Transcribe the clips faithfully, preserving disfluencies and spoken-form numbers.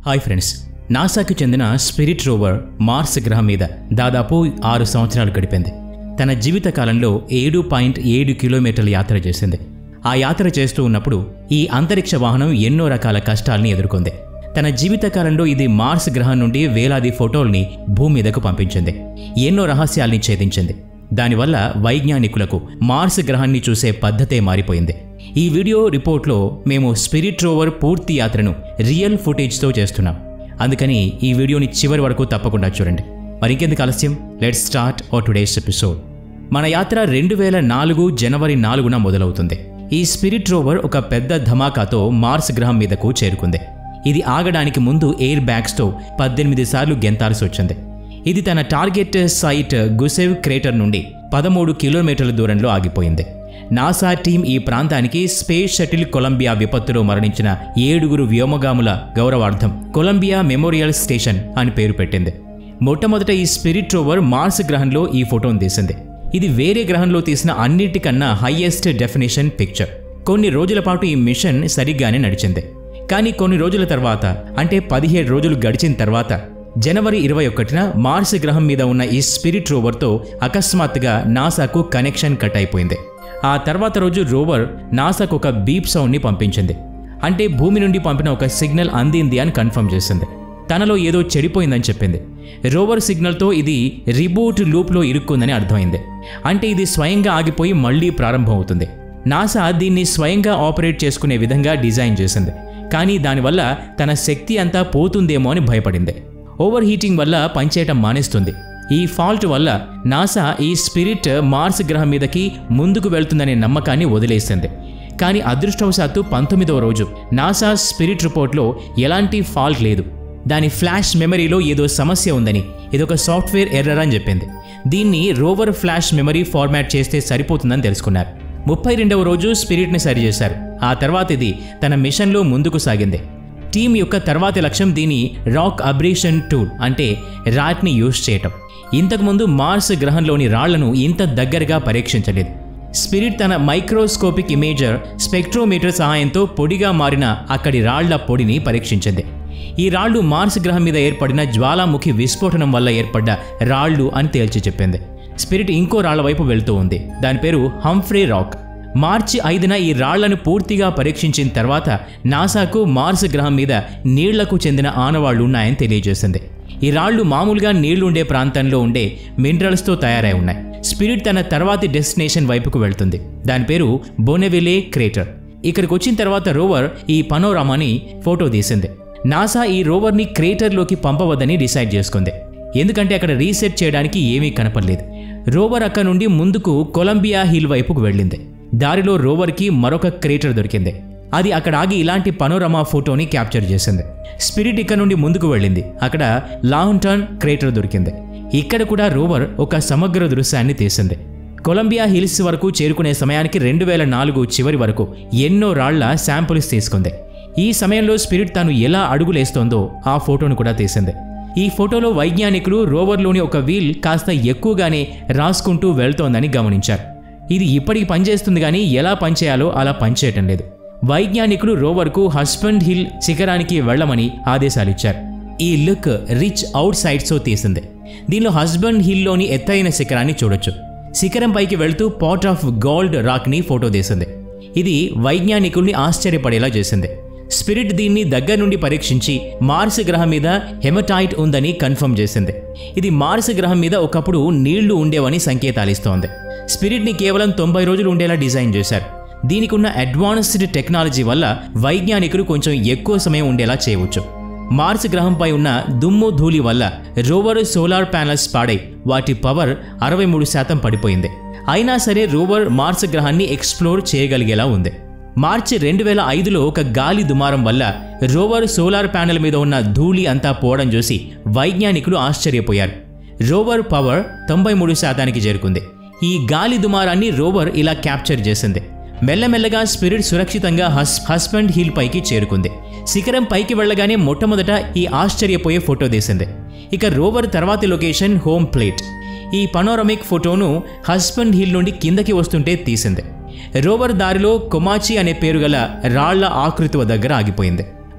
Hi friends, నాసాకి చెందిన spirit rover Mars గ్రహం మీద దాదాపు ఆరు సంవత్సరాలు గడిపింది. తన జీవిత కాలంలో ఏడు పాయింట్ ఏడు కిలోమీటర్ల యాత్ర చేసింది. ఆ యాత్ర చేస్తూ ఉన్నప్పుడు ఈ అంతరిక్ష వాహనం ఎన్నో రకాల కష్టాల్ని ఎదుర్కొంది. తన జీవిత కాలంలో ఇది మార్స్ గ్రహం నుండి వేలాది ఫోటోల్ని భూమి మీదకు పంపించింది. ఎన్నో రహస్యాల్ని ఛేదించింది. దానివల్ల వైజ్ఞానికులకు మార్స్ గ్రహాన్ని చూసే పద్ధతే మారిపోయింది. ఈ వీడియో రిపోర్ట్లో మేము స్పిరిట్ రోవర్ పూర్తి యాత్రను రియల్ ఫుటేజ్తో చేస్తున్నాం. అందుకని ఈ వీడియోని చివరి వరకు తప్పకుండా చూడండి. మరింకెందుకు ఆలస్యం, let's start our today's episode. మన యాత్ర రెండు వేల నాలుగు జనవరి నాలుగున మొదలవుతుంది. ఈ స్పిరిట్ రోవర్ ఒక పెద్ద ధమాకాతో మార్స్ గ్రహం మీదకు చేరుకుంది. ఇది ఆగడానికి ముందు ఎయిర్ బ్యాగ్స్తో పద్దెనిమిది సార్లు గెంతాల్సి వచ్చింది. ఇది తన టార్గెట్ సైట్ గుసెవ్ క్రేటర్ నుండి పదమూడు కిలోమీటర్ల దూరంలో ఆగిపోయింది. నాసా టీం ఈ ప్రాంతానికి స్పేస్ షటిల్ కొలంబియా విపత్తులో మరణించిన ఏడుగురు వ్యోమగాముల గౌరవార్థం కొలంబియా మెమోరియల్ స్టేషన్ అని పేరు పెట్టింది. మొట్టమొదట ఈ స్పిరిట్ రోవర్ మార్స్ గ్రహంలో ఈ ఫోటోను తీసింది. ఇది వేరే గ్రహంలో తీసిన అన్నిటికన్నా హైయెస్ట్ డెఫినేషన్ పిక్చర్. కొన్ని రోజుల పాటు ఈ మిషన్ సరిగ్గానే నడిచింది. కానీ కొన్ని రోజుల తర్వాత, అంటే పదిహేడు రోజులు గడిచిన తర్వాత జనవరి ఇరవై ఒకటిన మార్స్ గ్రహం మీద ఉన్న ఈ స్పిరిట్ రోవర్తో అకస్మాత్తుగా నాసాకు కనెక్షన్ కట్ అయిపోయింది. ఆ తర్వాత రోజు రోవర్ నాసాకు ఒక బీప్ సౌండ్ని పంపించింది. అంటే భూమి నుండి పంపిన ఒక సిగ్నల్ అందింది అని కన్ఫర్మ్ చేసింది. తనలో ఏదో చెడిపోయిందని చెప్పింది. రోవర్ సిగ్నల్తో ఇది రిబూట్ లూప్లో ఇరుక్కుందని అర్థమైంది. అంటే ఇది స్వయంగా ఆగిపోయి మళ్లీ ప్రారంభం అవుతుంది. నాసా దీన్ని స్వయంగా ఆపరేట్ చేసుకునే విధంగా డిజైన్ చేసింది. కానీ దానివల్ల తన శక్తి అంతా పోతుందేమో అని భయపడింది. ఓవర్ హీటింగ్ వల్ల పనిచేయటం మానేస్తుంది. ఈ ఫాల్ట్ వల్ల నాసా ఈ స్పిరిట్ మార్స్ గ్రహం మీదకి ముందుకు వెళ్తుందనే నమ్మకాన్ని వదిలేసింది. కానీ అదృష్టవశాత్తు పంతొమ్మిదవ రోజు నాసా స్పిరిట్ రిపోర్ట్లో ఎలాంటి ఫాల్ట్ లేదు. దాని ఫ్లాష్ మెమరీలో ఏదో సమస్య ఉందని, ఇదొక సాఫ్ట్వేర్ ఎర్రర్ అని చెప్పింది. దీన్ని రోవర్ ఫ్లాష్ మెమరీ ఫార్మాట్ చేస్తే సరిపోతుందని తెలుసుకున్నారు. ముప్పై రెండవ రోజు స్పిరిట్ని సరిచేశారు. ఆ తర్వాత ఇది తన మిషన్లో ముందుకు సాగింది. టీం యొక్క తర్వాతి లక్ష్యం దీని రాక్ అబ్రేషన్ టూల్, అంటే రాట్ని యూజ్ చేయటం. ఇంతకుముందు మార్స్ గ్రహంలోని రాళ్లను ఇంత దగ్గరగా పరీక్షించలేదు. స్పిరిట్ తన మైక్రోస్కోపిక్ ఇమేజర్ స్పెక్ట్రోమీటర్ సహాయంతో పొడిగా మారిన అక్కడి రాళ్ల పొడిని పరీక్షించింది. ఈ రాళ్లు మార్స్ గ్రహం మీద ఏర్పడిన జ్వాలాముఖి విస్ఫోటనం వల్ల ఏర్పడ్డ రాళ్లు అని తేల్చి చెప్పింది. స్పిరిట్ ఇంకో రాళ్ల వైపు వెళ్తూ ఉంది. దాని పేరు హంఫ్రే రాక్. మార్చి ఐదున ఈ రాళ్లను పూర్తిగా పరీక్షించిన తర్వాత నాసాకు మార్స్ గ్రహం మీద నీళ్లకు చెందిన ఆనవాళ్లు ఉన్నాయని తెలియజేసింది. ఈ రాళ్లు మామూలుగా నీళ్లుండే ప్రాంతంలో ఉండే మినరల్స్తో తయారై ఉన్నాయి. స్పిరిట్ తన తర్వాతి డెస్టినేషన్ వైపుకు వెళ్తుంది. దాని పేరు బొనెవిలే క్రేటర్. ఇక్కడికి వచ్చిన తర్వాత రోవర్ ఈ పనోరామాని ఫోటో తీసింది. నాసా ఈ రోవర్ని క్రేటర్లోకి పంపవద్దని డిసైడ్ చేసుకుంది. ఎందుకంటే అక్కడ రీసెట్ చేయడానికి ఏమీ కనపడలేదు. రోవర్ అక్కడ నుండి ముందుకు కొలంబియా హిల్ వైపుకు వెళ్ళింది. దారిలో రోవర్కి మరొక క్రేటర్ దొరికింది. అది అక్కడ ఆగి ఇలాంటి పనోరమా ఫోటోని క్యాప్చర్ చేసింది. స్పిరిట్ ఇక్కడ నుండి ముందుకు వెళ్ళింది. అక్కడ లాంటర్న్ క్రేటర్ దొరికింది. ఇక్కడ కూడా రోవర్ ఒక సమగ్ర దృశ్యాన్ని తీసింది. కొలంబియా హిల్స్ వరకు చేరుకునే సమయానికి రెండు వేల నాలుగు చివరి వరకు ఎన్నో రాళ్ల శాంపుల్స్ తీసుకుంది. ఈ సమయంలో స్పిరిట్ తాను ఎలా అడుగులేస్తోందో ఆ ఫోటోను కూడా తీసింది. ఈ ఫోటోలో వైజ్ఞానికులు రోవర్లోని ఒక వీల్ కాస్త ఎక్కువగానే రాసుకుంటూ వెళ్తోందని గమనించారు. ఇది ఇప్పటికి పనిచేస్తుంది, కానీ ఎలా పనిచేయాలో అలా పనిచేయటం లేదు. వైజ్ఞానికులు రోవర్కు హస్బండ్ హిల్ శిఖరానికి వెళ్లమని ఆదేశాలిచ్చారు. ఈ లుక్ రిచ్ అవుట్ సైడ్స్తో తీసింది. దీనిలో హస్బండ్ హిల్లోని ఎత్తైన శిఖరాన్ని చూడొచ్చు. శిఖరం పైకి వెళ్తూ పాట్ ఆఫ్ గోల్డ్ రాక్ని ఫోటో తీసింది. ఇది వైజ్ఞానికుల్ని ఆశ్చర్యపడేలా చేసింది. స్పిరిట్ దీన్ని దగ్గర నుండి పరీక్షించి మార్స్ గ్రహం మీద హెమటైట్ ఉందని కన్ఫర్మ్ చేసింది. ఇది మార్స్ గ్రహం మీద ఒకప్పుడు నీళ్లు ఉండేవని సంకేతాలిస్తోంది. స్పిరిట్ని కేవలం తొంభై రోజులు ఉండేలా డిజైన్ చేశారు. దీనికి ఉన్న అడ్వాన్స్డ్ టెక్నాలజీ వల్ల వైజ్ఞానికులు కొంచెం ఎక్కువ సమయం ఉండేలా చేయవచ్చు. మార్స్ గ్రహంపై ఉన్న దుమ్ము ధూళి వల్ల రోవర్ సోలార్ ప్యానల్స్ పాడై వాటి పవర్ అరవై మూడు శాతం పడిపోయింది. అయినా సరే రోవర్ మార్స్ గ్రహాన్ని ఎక్స్ప్లోర్ చేయగలిగేలా ఉంది. మార్చి రెండు వేల ఐదులో ఒక గాలి దుమారం వల్ల రోవర్ సోలార్ ప్యానెల్ మీద ఉన్న ధూళి అంతా పోవడం చూసి వైజ్ఞానికులు ఆశ్చర్యపోయారు. రోవర్ పవర్ తొంభై మూడు శాతానికి చేరుకుంది. ఈ గాలి దుమారాన్ని రోవర్ ఇలా క్యాప్చర్ చేసింది. మెల్లమెల్లగా స్పిరిట్ సురక్షితంగా హస్ హస్బండ్ హిల్ పైకి చేరుకుంది. శిఖరం పైకి వెళ్లగానే మొట్టమొదట ఈ ఆశ్చర్యపోయే ఫోటో తీసింది. ఇక రోవర్ తర్వాతి లొకేషన్ హోమ్ ప్లేట్. ఈ పనోరమిక్ ఫోటోను హస్బండ్ హిల్ నుండి కిందకి వస్తుంటే తీసింది. రోవర్ దారిలో కొమాచి అనే పేరు గల రాళ్ల ఆకృతి దగ్గర ఆగిపోయింది.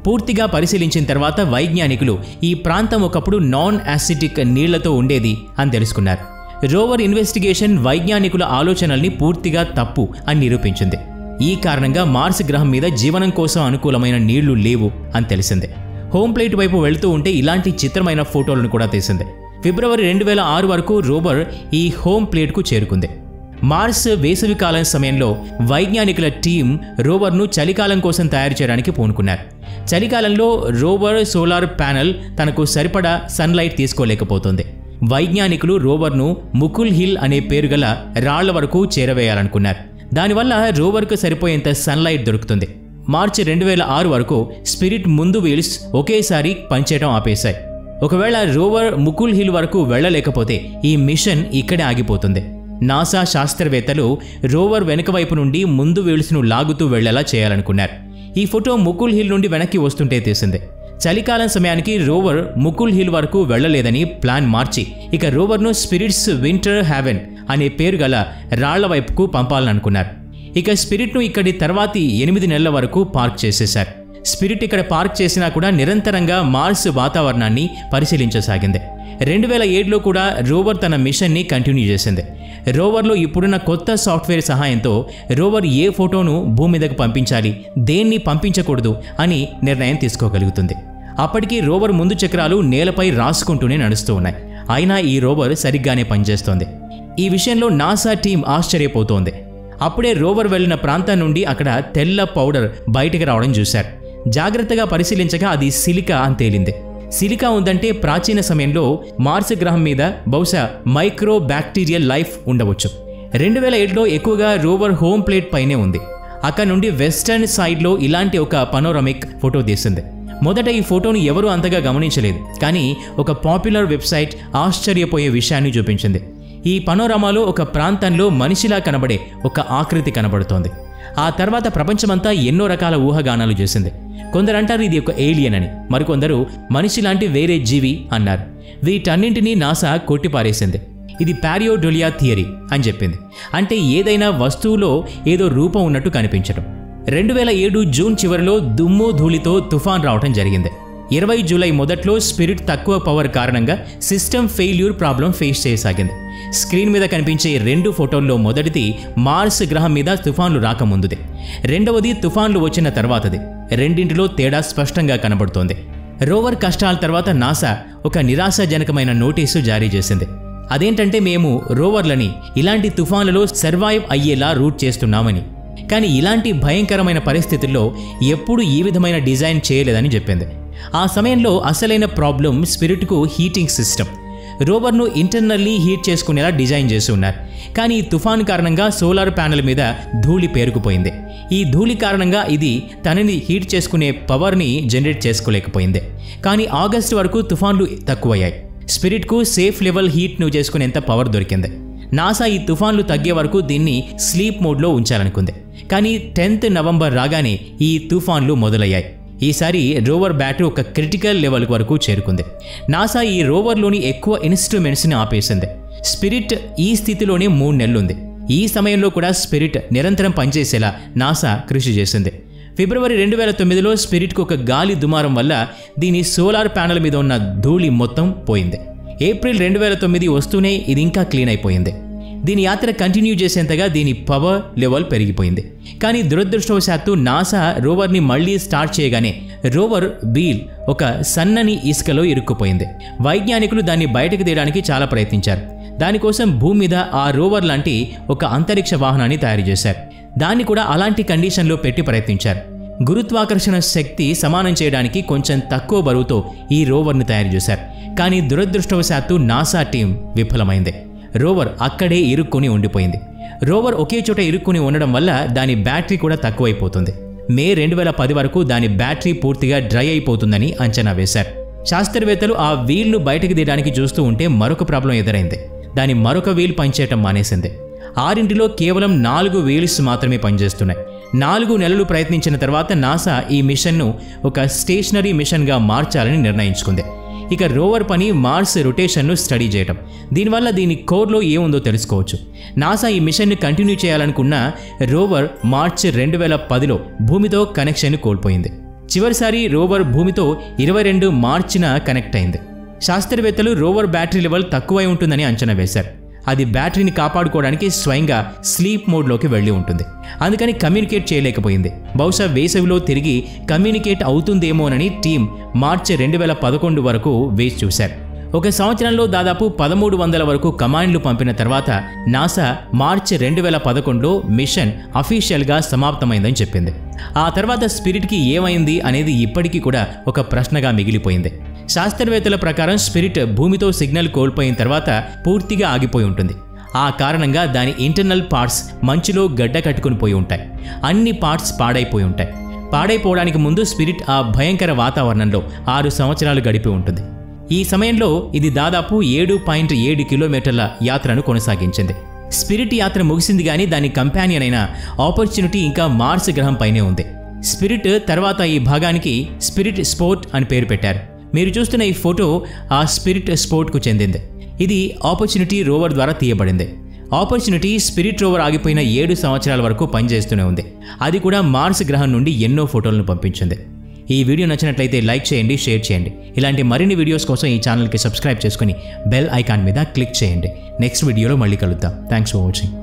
పూర్తిగా పరిశీలించిన తర్వాత వైజ్ఞానికులు ఈ ప్రాంతం ఒకప్పుడు నాన్ యాసిటిక్ నీళ్లతో ఉండేది అని తెలుసుకున్నారు. రోవర్ ఇన్వెస్టిగేషన్ వైజ్ఞానికుల ఆలోచనల్ని పూర్తిగా తప్పు అని నిరూపించింది. ఈ కారణంగా మార్స్ గ్రహం మీద జీవనం కోసం అనుకూలమైన నీళ్లు లేవు అని తెలిసింది. హోమ్ ప్లేట్ వైపు వెళుతూ ఉంటే ఇలాంటి చిత్రమైన ఫోటోలను కూడా తీసింది. ఫిబ్రవరి రెండు వేల ఆరు వరకు రోవర్ ఈ హోమ్ ప్లేట్కు చేరుకుంది. మార్స్ వేసవికాలం సమయంలో వైజ్ఞానికుల టీం రోవర్ను చలికాలం కోసం తయారు చేయడానికి పూనుకున్నారు. చలికాలంలో రోవర్ సోలార్ ప్యానెల్ తనకు సరిపడా సన్లైట్ తీసుకోలేకపోతుంది. వైజ్ఞానికులు రోవర్ను ముకుల్ హిల్ అనే పేరు గల రాళ్ల వరకు చేరవేయాలనుకున్నారు. దానివల్ల రోవర్కు సరిపోయేంత సన్లైట్ దొరుకుతుంది. మార్చి రెండు వేల ఆరు వరకు స్పిరిట్ ముందు వీల్స్ ఒకేసారి పనిచేయడం ఆపేశాయి. ఒకవేళ రోవర్ ముకుల్ హిల్ వరకు వెళ్లలేకపోతే ఈ మిషన్ ఇక్కడే ఆగిపోతుంది. నాసా శాస్త్రవేత్తలు రోవర్ వెనుక వైపు నుండి ముందు వీల్స్ను లాగుతూ వెళ్లేలా చేయాలనుకున్నారు. ఈ ఫోటో ముకుల్ హిల్ నుండి వెనక్కి వస్తుంటే తీసింది. చలికాలం సమయానికి రోవర్ ముకుల్ హిల్ వరకు వెళ్లలేదని ప్లాన్ మార్చి ఇక రోవర్ను స్పిరిట్స్ వింటర్ హ్యావెన్ అనే పేరు గల రాళ్ల వైపుకు పంపాలనుకున్నారు. ఇక స్పిరిట్ను ఇక్కడి తర్వాతి ఎనిమిది నెలల వరకు పార్క్ చేసేశారు. స్పిరిట్ ఇక్కడ పార్క్ చేసినా కూడా నిరంతరంగా మార్స్ వాతావరణాన్ని పరిశీలించసాగింది. రెండు వేల ఏడులో కూడా రోవర్ తన మిషన్ని కంటిన్యూ చేసింది. రోవర్లో ఇప్పుడున్న కొత్త సాఫ్ట్వేర్ సహాయంతో రోవర్ ఏ ఫోటోను భూమి మీదకు పంపించాలి, దేన్ని పంపించకూడదు అని నిర్ణయం తీసుకోగలుగుతుంది. అప్పటికీ రోవర్ ముందు చక్రాలు నేలపై రాసుకుంటూనే నడుస్తూ ఉన్నాయి. అయినా ఈ రోవర్ సరిగ్గానే పనిచేస్తోంది. ఈ విషయంలో నాసా టీం ఆశ్చర్యపోతోంది. అప్పుడే రోవర్ వెళ్లిన ప్రాంతం నుండి అక్కడ తెల్ల పౌడర్ బయటికి రావడం చూశారు. జాగ్రత్తగా పరిశీలించగా అది సిలికా అని తేలింది. సిలికా ఉందంటే ప్రాచీన సమయంలో మార్స్ గ్రహం మీద బహుశా మైక్రో బ్యాక్టీరియల్ లైఫ్ ఉండవచ్చు. రెండు వేల ఏడులో ఎక్కువగా రోవర్ హోమ్ ప్లేట్ పైనే ఉంది. అక్కడ నుండి వెస్టర్న్ సైడ్లో ఇలాంటి ఒక పనోరమిక్ ఫోటో తీసింది. మొదట ఈ ఫోటోను ఎవరూ అంతగా గమనించలేదు. కానీ ఒక పాపులర్ వెబ్సైట్ ఆశ్చర్యపోయే విషయాన్ని చూపించింది. ఈ పనోరమాలో ఒక ప్రాంతంలో మనిషిలా కనబడే ఒక ఆకృతి కనబడుతోంది. ఆ తర్వాత ప్రపంచమంతా ఎన్నో రకాల ఊహాగానాలు చేసింది. కొందరంటారు ఇది ఒక ఏలియన్ అని, మరికొందరు మనిషి లాంటి వేరే జీవి అన్నారు. వీటన్నింటినీ నాసా కొట్టిపారేసింది. ఇది పారియోడోలియా థియరీ అని చెప్పింది. అంటే ఏదైనా వస్తువులో ఏదో రూపం ఉన్నట్టు కనిపించడం. రెండు వేల ఏడు జూన్ చివరిలో దుమ్ము ధూళితో తుఫాన్ రావడం జరిగింది. ఇరవై జూలై మొదట్లో స్పిరిట్ తక్కువ పవర్ కారణంగా సిస్టమ్ ఫెయిల్యూర్ ప్రాబ్లం ఫేస్ చేయసాగింది. స్క్రీన్ మీద కనిపించే రెండు ఫోటోల్లో మొదటిది మార్స్ గ్రహం మీద తుఫాన్లు రాకముందుది, రెండవది తుఫాన్లు వచ్చిన తర్వాతది. రెండింటిలో తేడా స్పష్టంగా కనబడుతోంది. రోవర్ కష్టాల తర్వాత నాసా ఒక నిరాశాజనకమైన నోటీసు జారీ చేసింది. అదేంటంటే మేము రోవర్లని ఇలాంటి తుఫాన్లలో సర్వైవ్ అయ్యేలా రూట్ చేస్తున్నామని. కానీ ఇలాంటి భయంకరమైన పరిస్థితుల్లో ఎప్పుడూ ఈ విధమైన డిజైన్ చేయలేదని చెప్పింది. ఆ సమయంలో అసలైన ప్రాబ్లం స్పిరిట్కు హీటింగ్ సిస్టమ్. రోవర్ను ఇంటర్నల్లీ హీట్ చేసుకునేలా డిజైన్ చేసి ఉన్నారు. కానీ ఈ తుఫాను కారణంగా సోలార్ ప్యానెల్ మీద ధూళి పేరుకుపోయింది. ఈ ధూళి కారణంగా ఇది తనని హీట్ చేసుకునే పవర్ని జనరేట్ చేసుకోలేకపోయింది. కానీ ఆగస్టు వరకు తుఫాన్లు తక్కువయ్యాయి. స్పిరిట్కు సేఫ్ లెవెల్ హీట్ను చేసుకునేంత పవర్ దొరికింది. నాసా ఈ తుఫాన్లు తగ్గే వరకు దీన్ని స్లీప్ మోడ్లో ఉంచాలనుకుంది. కానీ టెన్త్ నవంబర్ రాగానే ఈ తుఫాన్లు మొదలయ్యాయి. ఈసారి రోవర్ బ్యాటరీ ఒక క్రిటికల్ లెవెల్ వరకు చేరుకుంది. నాసా ఈ రోవర్లోని ఎక్కువ ఇన్స్ట్రుమెంట్స్ని ఆపేసింది. స్పిరిట్ ఈ స్థితిలోనే మూడు నెలలుంది. ఈ సమయంలో కూడా స్పిరిట్ నిరంతరం పనిచేసేలా నాసా కృషి చేసింది. ఫిబ్రవరి రెండు వేల తొమ్మిదిలో స్పిరిట్కు ఒక గాలి దుమారం వల్ల దీని సోలార్ ప్యానెల్ మీద ఉన్న ధూళి మొత్తం పోయింది. ఏప్రిల్ రెండు వేల తొమ్మిది వస్తూనే ఇది ఇంకా క్లీన్ అయిపోయింది. దీని యాత్ర కంటిన్యూ చేసేంతగా దీని పవర్ లెవెల్ పెరిగిపోయింది. కానీ దురదృష్టవశాత్తు నాసా రోవర్ని మళ్లీ స్టార్ట్ చేయగానే రోవర్ వీల్ ఒక సన్నని ఇసుకలో ఇరుక్కుపోయింది. వైజ్ఞానికులు దాన్ని బయటకు తీయడానికి చాలా ప్రయత్నించారు. దానికోసం భూమి మీద ఆ రోవర్ లాంటి ఒక అంతరిక్ష వాహనాన్ని తయారు చేశారు. దాన్ని కూడా అలాంటి కండిషన్లో పెట్టి ప్రయత్నించారు. గురుత్వాకర్షణ శక్తి సమానం చేయడానికి కొంచెం తక్కువ బరువుతో ఈ రోవర్ని తయారు చేశారు. కానీ దురదృష్టవశాత్తు నాసా టీం విఫలమైంది. రోవర్ అక్కడే ఇరుక్కుని ఉండిపోయింది. రోవర్ ఒకే చోట ఇరుక్కుని ఉండడం వల్ల దాని బ్యాటరీ కూడా తక్కువైపోతుంది. మే రెండు వేల పది వరకు దాని బ్యాటరీ పూర్తిగా డ్రై అయిపోతుందని అంచనా వేశారు. శాస్త్రవేత్తలు ఆ వీల్ను బయటకు తీయడానికి చూస్తూ ఉంటే మరొక ప్రాబ్లం ఎదురైంది. దాని మరొక వీల్ పనిచేయటం మానేసింది. ఆరింటిలో కేవలం నాలుగు వీల్స్ మాత్రమే పనిచేస్తున్నాయి. నాలుగు నెలలు ప్రయత్నించిన తర్వాత నాసా ఈ మిషన్ను ఒక స్టేషనరీ మిషన్గా మార్చాలని నిర్ణయించుకుంది. ఇక రోవర్ పని మార్స్ రొటేషన్ను స్టడీ చేయటం. దీనివల్ల దీని కోర్లో ఏముందో తెలుసుకోవచ్చు. నాసా ఈ మిషన్ని కంటిన్యూ చేయాలనుకున్న రోవర్ మార్చి రెండు వేల పదిలో భూమితో కనెక్షన్ కోల్పోయింది. చివరిసారి రోవర్ భూమితో ఇరవై రెండు మార్చిన కనెక్ట్ అయింది. శాస్త్రవేత్తలు రోవర్ బ్యాటరీ లెవెల్ తక్కువై ఉంటుందని అంచనా వేశారు. అది బ్యాటరీని కాపాడుకోవడానికి స్వయంగా స్లీప్ మోడ్లోకి వెళ్ళి ఉంటుంది. అందుకని కమ్యూనికేట్ చేయలేకపోయింది. బహుశా వేసవిలో తిరిగి కమ్యూనికేట్ అవుతుందేమోనని టీం మార్చి రెండు వేల పదకొండు వరకు వేచి చూశారు. ఒక సంవత్సరంలో దాదాపు పదమూడు వందల వరకు కమాండ్లు పంపిన తర్వాత నాసా మార్చి రెండు వేల పదకొండులో మిషన్ అఫీషియల్గా సమాప్తమైందని చెప్పింది. ఆ తర్వాత స్పిరిట్కి ఏమైంది అనేది ఇప్పటికీ కూడా ఒక ప్రశ్నగా మిగిలిపోయింది. శాస్త్రవేత్తల ప్రకారం స్పిరిట్ భూమితో సిగ్నల్ కోల్పోయిన తర్వాత పూర్తిగా ఆగిపోయి ఉంటుంది. ఆ కారణంగా దాని ఇంటర్నల్ పార్ట్స్ మంచులో గడ్డ కట్టుకుని పోయి ఉంటాయి. అన్ని పార్ట్స్ పాడైపోయి ఉంటాయి. పాడైపోవడానికి ముందు స్పిరిట్ ఆ భయంకర వాతావరణంలో ఆరు సంవత్సరాలు గడిపి ఉంటుంది. ఈ సమయంలో ఇది దాదాపు ఏడు పాయింట్ ఏడు కిలోమీటర్ల యాత్రను కొనసాగించింది. స్పిరిట్ యాత్ర ముగిసింది కానీ దాని కంపానియన్ అయిన ఆపర్చునిటీ ఇంకా మార్స్ గ్రహం పైనే ఉంది. స్పిరిట్ తర్వాత ఈ భాగానికి స్పిరిట్ స్పోర్ట్ అని పేరు పెట్టారు. మీరు చూస్తున్న ఈ ఫోటో ఆ స్పిరిట్ స్పోర్ట్కు చెందింది. ఇది ఆపర్చునిటీ రోవర్ ద్వారా తీయబడింది. ఆపర్చునిటీ స్పిరిట్ రోవర్ ఆగిపోయిన ఏడు సంవత్సరాల వరకు పనిచేస్తూనే ఉంది. అది కూడా మార్స్ గ్రహం నుండి ఎన్నో ఫోటోలను పంపించింది. ఈ వీడియో నచ్చినట్లయితే లైక్ చేయండి, షేర్ చేయండి. ఇలాంటి మరిన్ని వీడియోస్ కోసం ఈ ఛానల్కి సబ్స్క్రైబ్ చేసుకుని బెల్ ఐకాన్ మీద క్లిక్ చేయండి. నెక్స్ట్ వీడియోలో మళ్ళీ కలుద్దాం. Thanks for watching.